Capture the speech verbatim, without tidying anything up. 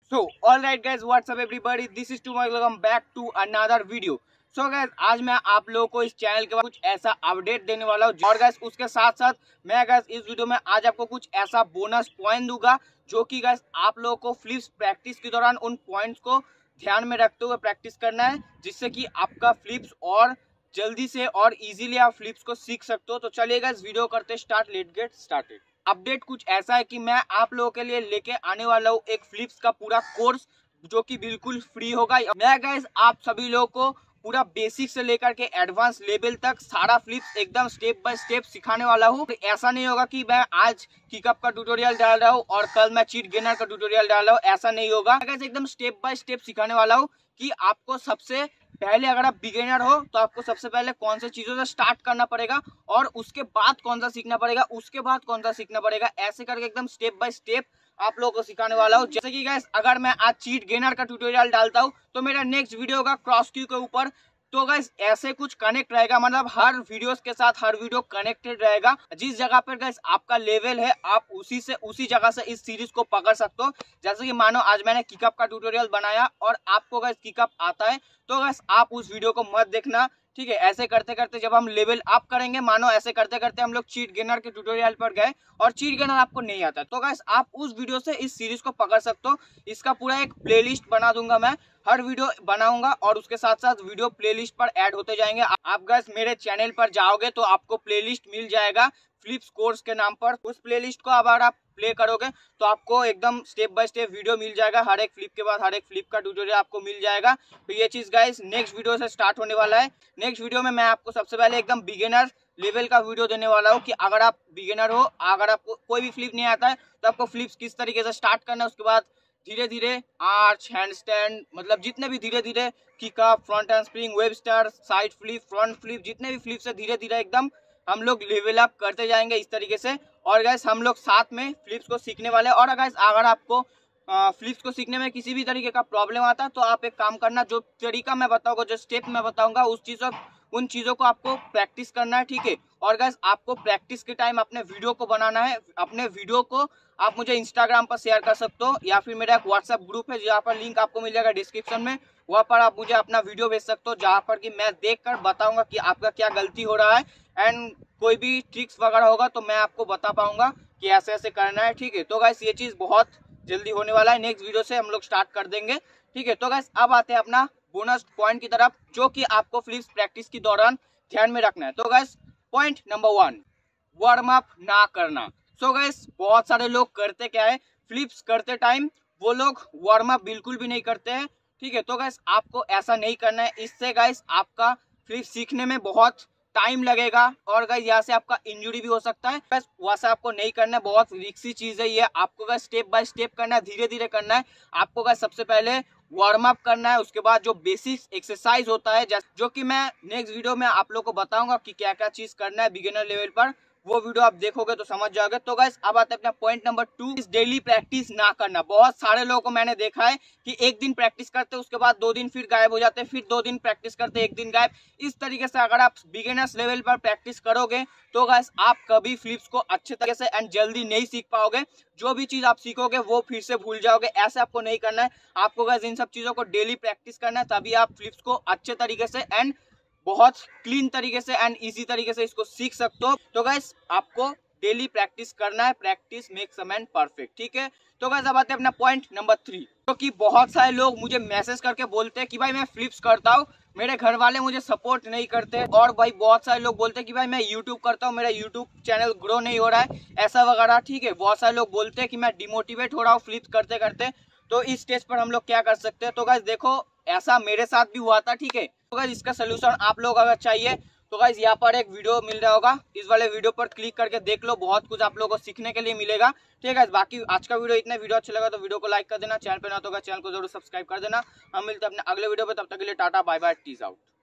So, alright guys, what's up everybody? This is Tumar. Welcome back to another video. So guys, आज मैं आप लोगों को इस चैनल के बाद कुछ ऐसा अपडेट देने वाला हूँ और guys उसके साथ साथ मैं guys इस वीडियो में आज आपको कुछ ऐसा बोनस पॉइंट दूंगा जो कि guys आप लोगों को फ्लिप्स प्रैक्टिस के दौरान उन पॉइंट्स को ध्यान में रखते हुए प्रैक्टिस करना है, जिससे कि आपका फ्लिप्स और जल्दी से और इजीली आप फ्लिप्स को सीख सकते हो। तो चलिए गाइस वीडियो करते start, let get started. Update कुछ ऐसा है कि मैं आप लोगों के लिए लेके आने वाला हूँ एक फ्लिप्स का पूरा कोर्स जो कि बिल्कुल फ्री होगा। मैं गाइस आप सभी लोगों को पूरा बेसिक से लेकर के एडवांस लेवल तक सारा फ्लिप्स एकदम स्टेप बाय स्टेप सिखाने वाला हूँ। ऐसा नहीं होगा कि मैं आज किकअप का ट्यूटोरियल डाल रहा हूँ और कल मैं चीट गेनर का ट्यूटोरियल डाल रहा हूँ, ऐसा नहीं होगा। गाइस एकदम स्टेप बाय स्टेप सिखाने वाला हूँ कि आपको सबसे पहले, अगर आप बिगिनर हो तो आपको सबसे पहले कौन सी चीजों से स्टार्ट करना पड़ेगा और उसके बाद कौन सा सीखना पड़ेगा, उसके बाद कौन सा सीखना पड़ेगा, ऐसे करके एकदम स्टेप बाय स्टेप आप लोगों को सिखाने वाला हूँ। जैसे कि गाइस अगर मैं आज चीट गेनर का ट्यूटोरियल डालता हूँ तो मेरा नेक्स्ट वीडियो होगा क्रॉस क्यू के ऊपर। तो गाइस ऐसे कुछ कनेक्ट रहेगा, मतलब हर वीडियोस के साथ हर वीडियो कनेक्टेड रहेगा। जिस जगह पर गाइस आपका लेवल है आप उसी से उसी जगह से इस सीरीज को पकड़ सकते हो। जैसे कि मानो आज मैंने किकअप का ट्यूटोरियल बनाया और आपको गाइस किकअप आता है तो गाइस आप उस वीडियो को मत देखना, ठीक है। ऐसे करते करते जब हम लेवल अप करेंगे, मानो ऐसे करते करते हम लोग चीट गेनर के ट्यूटोरियल पर गए और चीट गेनर आपको नहीं आता, तो गाइस आप उस वीडियो से इस सीरीज को पकड़ सकते हो। इसका पूरा एक प्लेलिस्ट बना दूंगा, मैं हर वीडियो बनाऊंगा और उसके साथ साथ वीडियो प्लेलिस्ट पर ऐड होते जाएंगे। आप गाइस मेरे चैनल पर जाओगे तो आपको प्लेलिस्ट मिल जाएगा फ्लिप्स कोर्स के नाम पर। उस प्लेलिस्ट को अगर आप प्ले करोगे तो आपको एकदम स्टेप बाय स्टेप वीडियो मिल जाएगा, हर एक फ्लिप के बाद हर एक फ्लिप का ट्यूटोरियल आपको मिल जाएगा। तो ये चीज गाइस नेक्स्ट वीडियो से स्टार्ट होने वाला है। नेक्स्ट वीडियो में मैं आपको सबसे पहले एकदम बिगिनर लेवल का वीडियो देने वाला हूँ कि अगर आप बिगिनर हो, अगर आपको कोई भी फ्लिप नहीं आता है तो आपको फ्लिप्स किस तरीके से स्टार्ट करना है, उसके बाद धीरे धीरे आर्च, हैंड स्टैंड, मतलब जितने भी धीरे धीरे kickup, front hand spring, web star, side flip, front flip, जितने भी फ्लिप से धीरे धीरे एकदम हम लोग लेवल अप करते जाएंगे इस तरीके से। और गाइस हम लोग साथ में फ्लिप्स को सीखने वाले हैं। और गाइस अगर आपको फ्लिप्स को सीखने में किसी भी तरीके का प्रॉब्लम आता है तो आप एक काम करना, जो तरीका मैं बताऊंगा, जो स्टेप मैं बताऊंगा, उस चीज़ों उन चीज़ों को आपको प्रैक्टिस करना है, ठीक है। और गाइस आपको प्रैक्टिस के टाइम अपने वीडियो को बनाना है। अपने वीडियो को आप मुझे इंस्टाग्राम पर शेयर कर सकते हो या फिर मेरा एक व्हाट्सएप ग्रुप है जहाँ पर लिंक आपको मिल जाएगा डिस्क्रिप्शन में, वहाँ पर आप मुझे अपना वीडियो भेज सकते हो जहाँ पर कि मैं देख कर बताऊंगा कि आपका क्या गलती हो रहा है। एंड कोई भी ट्रिक्स वगैरह होगा तो मैं आपको बता पाऊंगा कि ऐसे ऐसे करना है, ठीक है। तो गाइस ये चीज़ बहुत जल्दी होने वाला है, नेक्स्ट वीडियो से हम लोग स्टार्ट कर देंगे, ठीक है। तो गाइस अब आते हैं अपना बोनस पॉइंट की तरफ जो कि आपको फ्लिप्स प्रैक्टिस के दौरान ध्यान में रखना है। तो guys point number one, warm up ना करना। सो गाइस बहुत सारे लोग करते क्या है, फ्लिप्स करते टाइम वो लोग वार्म अप बिल्कुल भी नहीं करते हैं, ठीक है। तो गाइस आपको ऐसा नहीं करना है, इससे गाइस आपका फ्लिप्स सीखने में बहुत टाइम लगेगा और गाइस यहाँ से आपका इंजरी भी हो सकता है। बस वैसा आपको नहीं करना है, बहुत रिस्की चीज है ये। आपको गाइस स्टेप बाय स्टेप करना है, धीरे धीरे करना है। आपको गाइस सबसे पहले वार्म अप करना है, उसके बाद जो बेसिक एक्सरसाइज होता है जो कि मैं नेक्स्ट वीडियो में आप लोग को बताऊंगा कि क्या क्या चीज करना है बिगिनर लेवल पर, वो वीडियो आप देखोगे तो समझ जाओगे। तो गाइस अब आते हैं अपना point number two, daily practice ना करना। बहुत सारे लोगों को मैंने देखा है कि एक दिन प्रैक्टिस करते उसके बाद दो दिन फिर गायब हो जाते, फिर दो दिन प्रैक्टिस करते एक दिन गायब। इस तरीके से अगर आप बिगिनर्स लेवल पर प्रैक्टिस करोगे तो गाइस आप कभी फ्लिप्स को अच्छे तरीके से एंड जल्दी नहीं सीख पाओगे। जो भी चीज आप सीखोगे वो फिर से भूल जाओगे, ऐसे आपको नहीं करना है। आपको गाइस इन सब चीजों को डेली प्रैक्टिस करना है, तभी आप फ्लिप्स को अच्छे तरीके से एंड बहुत क्लीन तरीके से एंड इजी तरीके से इसको सीख सकते हो। तो गाइस आपको डेली प्रैक्टिस करना है, practice makes a man perfect, ठीक है। तो गाइस अब आते हैं अपना पॉइंट नंबर थ्री, तो कि बहुत सारे लोग मुझे मैसेज करके बोलते हैं कि भाई मैं फ्लिप्स करता हूँ, मेरे घर वाले मुझे सपोर्ट नहीं करते। और भाई बहुत सारे लोग बोलते हैं कि भाई मैं यूट्यूब करता हूँ, मेरा यूट्यूब चैनल ग्रो नहीं हो रहा है, ऐसा वगैरह, ठीक है। बहुत सारे लोग बोलते हैं कि मैं डिमोटिवेट हो रहा हूँ फ्लिप्स करते करते। तो इस स्टेज पर हम लोग क्या कर सकते हैं, तो गाइस देखो ऐसा मेरे साथ भी हुआ था, ठीक है। तो गाइस इसका सोल्यूशन आप लोग अगर चाहिए तो गाइस यहाँ पर एक वीडियो मिल रहा होगा, इस वाले वीडियो पर क्लिक करके देख लो, बहुत कुछ आप लोगों को सीखने के लिए मिलेगा, ठीक है गाइस। बाकी आज का वीडियो इतना, वीडियो अच्छा लगा तो वीडियो को लाइक कर देना, चैनल पे ना तो चैनल को जरूर सब्सक्राइब कर देना। हम मिलते हैं अपने अगले वीडियो पे, तब तक के लिए टाटा बाय बाय, टीज आउट।